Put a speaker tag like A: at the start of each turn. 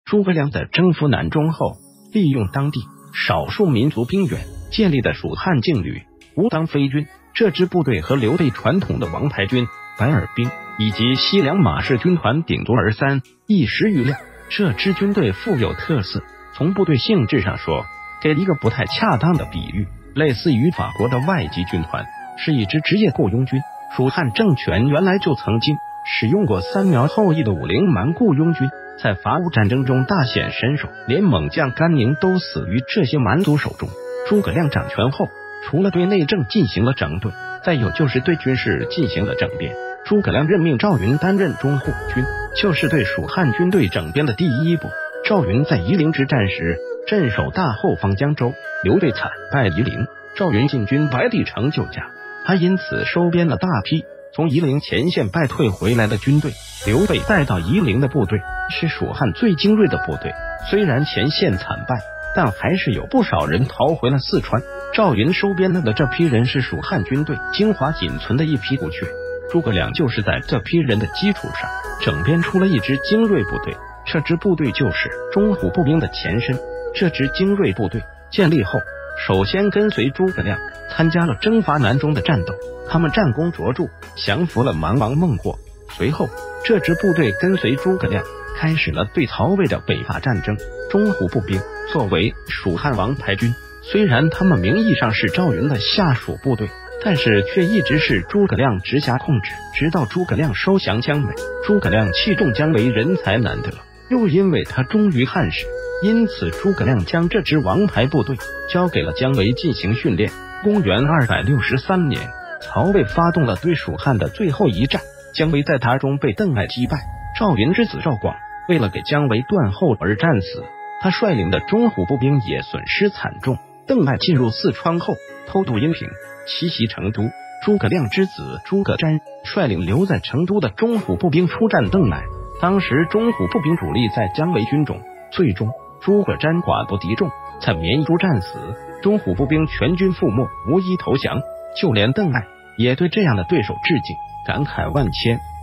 A: 诸葛亮在征服南中后，利用当地少数民族兵员建立的蜀汉劲旅武当飞军这支部队和刘备传统的王牌军白耳兵以及西凉马氏军团鼎足而三，一时瑜亮。这支军队富有特色，从部队性质上说，给一个不太恰当的比喻，类似于法国的外籍军团，是一支职业雇佣军。蜀汉政权原来就曾经使用过三苗后裔的武陵蛮雇佣军，在伐吴战争中大显身手，连猛将甘宁都死于这些蛮族手中。诸葛亮掌权后，除了对内政进行了整顿，再有就是对军事进行了整编。诸葛亮任命赵云担任中护军，就是对蜀汉军队整编的第一步。赵云在夷陵之战时镇守大后方江州，刘备惨败夷陵，赵云进军白帝城救驾，他因此收编了大批从夷陵前线败退回来的军队。刘备带到夷陵的部队是蜀汉最精锐的部队，虽然前线惨败，但还是有不少人逃回了四川。赵云收编了的这批人是蜀汉军队精华仅存的一批骨血，诸葛亮就是在这批人的基础上整编出了一支精锐部队，这支部队就是中虎步兵的前身。这支精锐部队建立后，首先跟随诸葛亮参加了征伐南中的战斗，他们战功卓著，降服了蛮王孟获。随后这支部队跟随诸葛亮开始了对曹魏的北伐战争。中虎步兵作为蜀汉王牌军，虽然他们名义上是赵云的下属部队，但是却一直是诸葛亮直辖控制，直到诸葛亮收降姜维。诸葛亮器重姜维人才难得，又因为他忠于汉室，因此诸葛亮将这支王牌部队交给了姜维进行训练。公元263年，曹魏发动了对蜀汉的最后一战，姜维在达中被邓艾击败。赵云之子赵广为了给姜维断后而战死，他率领的中虎步兵也损失惨重。邓艾进入四川后，偷渡阴平，奇袭成都。诸葛亮之子诸葛瞻率领留在成都的中虎步兵出战邓艾。当时中虎步兵主力在姜维军中，最终诸葛瞻寡不敌众，在绵州战死，中虎步兵全军覆没，无一投降。就连邓艾也对这样的对手致敬，感慨万千。